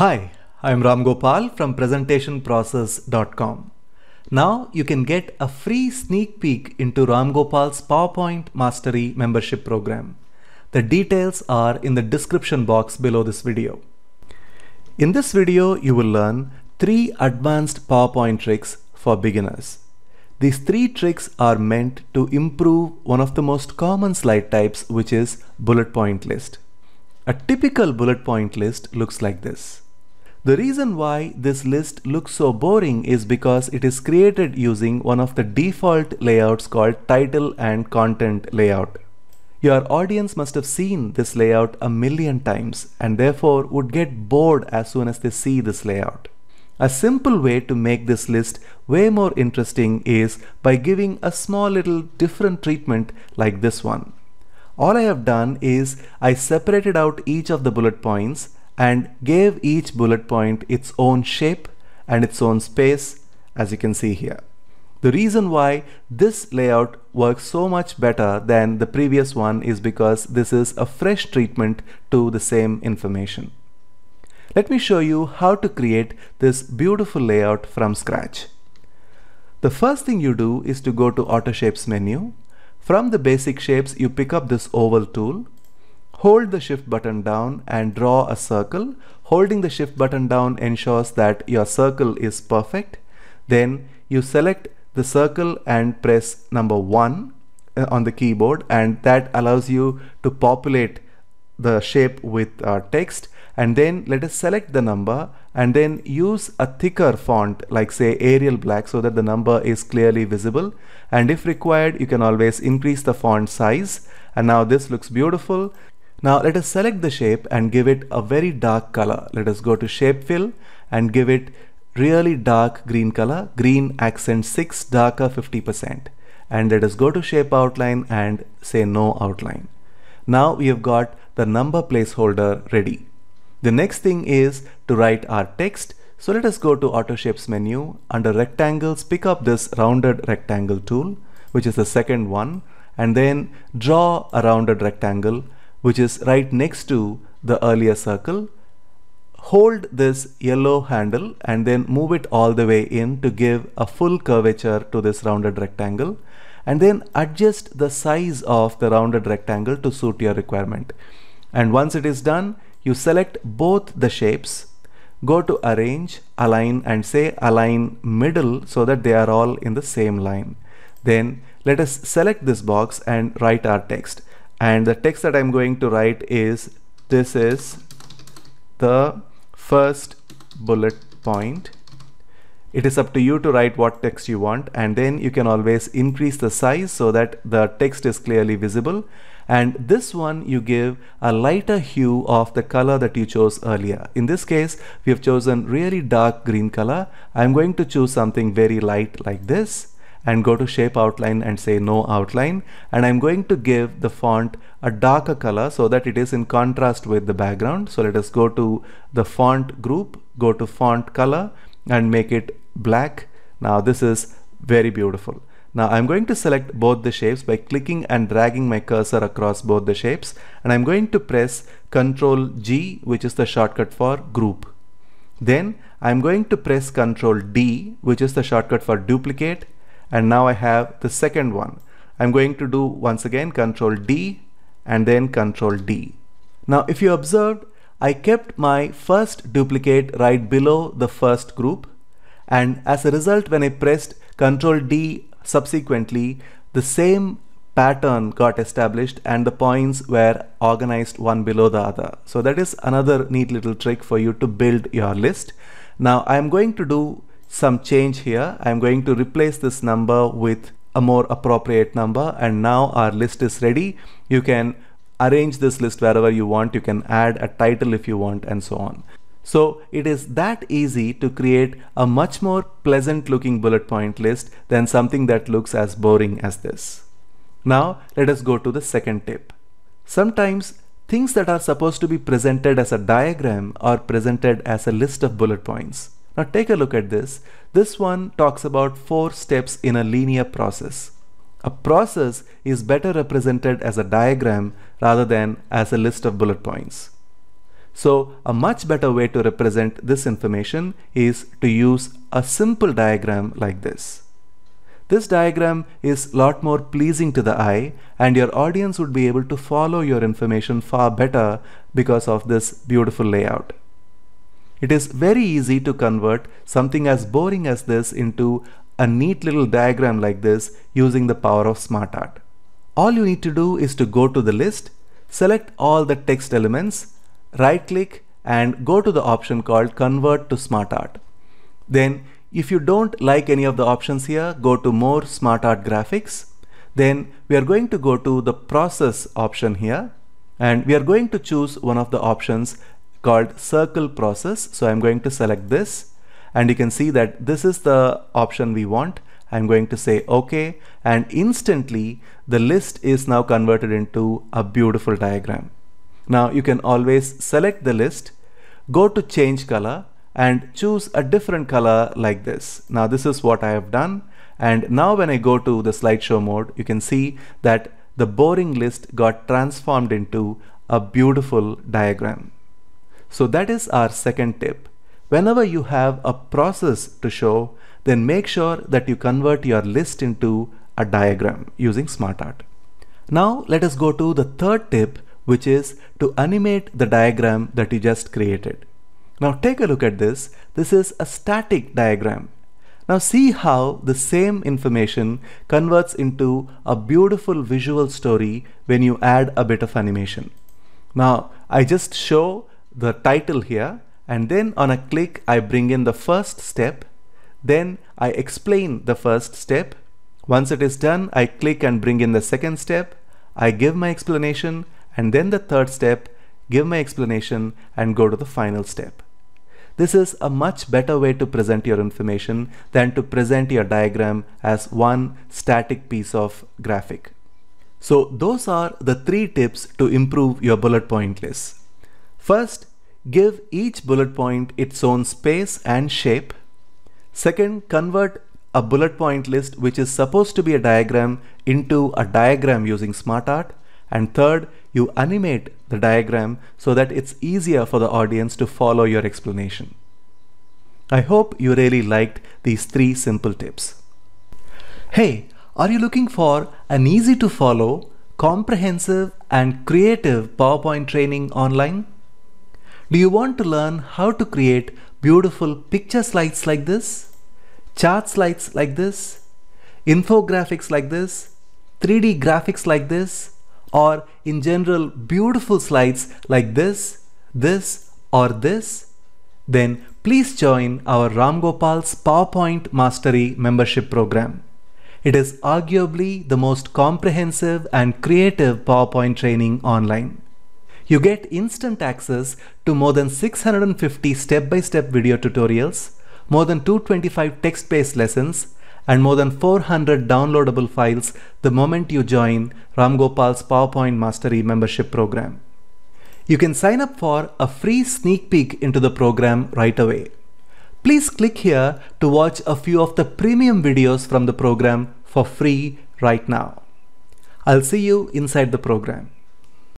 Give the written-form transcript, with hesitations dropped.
Hi, I'm Ram Gopal from presentationprocess.com. Now you can get a free sneak peek into Ram Gopal's PowerPoint Mastery membership program. The details are in the description box below this video. In this video, you will learn 3 advanced PowerPoint tricks for beginners. These 3 tricks are meant to improve one of the most common slide types, which is bullet point list. A typical bullet point list looks like this. The reason why this list looks so boring is because it is created using one of the default layouts called title and content layout. Your audience must have seen this layout a million times and therefore would get bored as soon as they see this layout. A simple way to make this list way more interesting is by giving a small little different treatment like this one. All I have done is I separated out each of the bullet points and gave each bullet point its own shape and its own space, as you can see here. The reason why this layout works so much better than the previous one is because this is a fresh treatment to the same information. Let me show you how to create this beautiful layout from scratch. The first thing you do is to go to Auto Shapes menu. From the basic shapes, you pick up this oval tool. Hold the shift button down and draw a circle. Holding the shift button down ensures that your circle is perfect. Then you select the circle and press number 1 on the keyboard, and that allows you to populate the shape with text. And then let us select the number and then use a thicker font like say Arial Black so that the number is clearly visible, and if required you can always increase the font size. And now this looks beautiful. Now let us select the shape and give it a very dark color. Let us go to Shape Fill and give it really dark green color, green accent 6, darker 50%. And let us go to Shape Outline and say No Outline. Now we have got the number placeholder ready. The next thing is to write our text. So let us go to Auto Shapes menu. Under Rectangles, pick up this Rounded Rectangle tool, which is the second one, and then draw a rounded rectangle which is right next to the earlier circle. Hold this yellow handle and then move it all the way in to give a full curvature to this rounded rectangle, and then adjust the size of the rounded rectangle to suit your requirement. And once it is done, you select both the shapes, go to Arrange, Align, and say Align Middle so that they are all in the same line. Then let us select this box and write our text. And the text that I'm going to write is, this is the first bullet point. It is up to you to write what text you want, and then you can always increase the size so that the text is clearly visible. And this one you give a lighter hue of the color that you chose earlier. In this case, we have chosen really dark green color. I'm going to choose something very light like this and go to Shape Outline and say No Outline, and I'm going to give the font a darker color so that it is in contrast with the background. So let us go to the font group, go to Font Color and make it black. Now this is very beautiful. Now I'm going to select both the shapes by clicking and dragging my cursor across both the shapes, and I'm going to press Ctrl G, which is the shortcut for group. Then I'm going to press Ctrl D, which is the shortcut for duplicate. And now I have the second one. I'm going to do once again Ctrl D and then Ctrl D. Now if you observed, I kept my first duplicate right below the first group, and as a result when I pressed Ctrl D subsequently, the same pattern got established and the points were organized one below the other. So that is another neat little trick for you to build your list. Now I'm going to do some change here. I'm going to replace this number with a more appropriate number, and now our list is ready. You can arrange this list wherever you want. You can add a title if you want, and so on. So it is that easy to create a much more pleasant looking bullet point list than something that looks as boring as this. Now let us go to the second tip. Sometimes things that are supposed to be presented as a diagram are presented as a list of bullet points. Now take a look at this. This one talks about 4 steps in a linear process. A process is better represented as a diagram rather than as a list of bullet points. So a much better way to represent this information is to use a simple diagram like this. This diagram is a lot more pleasing to the eye, and your audience would be able to follow your information far better because of this beautiful layout. It is very easy to convert something as boring as this into a neat little diagram like this using the power of SmartArt. All you need to do is to go to the list, select all the text elements, right click and go to the option called Convert to SmartArt. Then if you don't like any of the options here, go to More SmartArt Graphics. Then we are going to go to the Process option here, and we are going to choose one of the options called Circle Process. So I'm going to select this, and you can see that this is the option we want. I'm going to say OK, and instantly the list is now converted into a beautiful diagram. Now you can always select the list, go to Change Color, and choose a different color like this. Now this is what I have done, and now when I go to the slideshow mode, you can see that the boring list got transformed into a beautiful diagram. So that is our second tip. Whenever you have a process to show, then make sure that you convert your list into a diagram using SmartArt. Now let us go to the third tip, which is to animate the diagram that you just created. Now take a look at this. This is a static diagram. Now see how the same information converts into a beautiful visual story when you add a bit of animation. Now I just show the title here, and then on a click I bring in the first step. Then I explain the first step. Once it is done, I click and bring in the second step. I give my explanation, and then the third step, give my explanation and go to the final step. This is a much better way to present your information than to present your diagram as one static piece of graphic. So those are the 3 tips to improve your bullet point list. First, give each bullet point its own space and shape. Second, convert a bullet point list which is supposed to be a diagram into a diagram using SmartArt. And third, you animate the diagram so that it's easier for the audience to follow your explanation. I hope you really liked these 3 simple tips. Hey, are you looking for an easy to follow, comprehensive and creative PowerPoint training online? Do you want to learn how to create beautiful picture slides like this, chart slides like this, infographics like this, 3D graphics like this, or in general beautiful slides like this, or this? Then please join our Ram Gopal's PowerPoint Mastery membership program. It is arguably the most comprehensive and creative PowerPoint training online. You get instant access to more than 650 step-by-step video tutorials, more than 225 text-based lessons, and more than 400 downloadable files the moment you join Ram Gopal's PowerPoint Mastery membership program. You can sign up for a free sneak peek into the program right away. Please click here to watch a few of the premium videos from the program for free right now. I'll see you inside the program.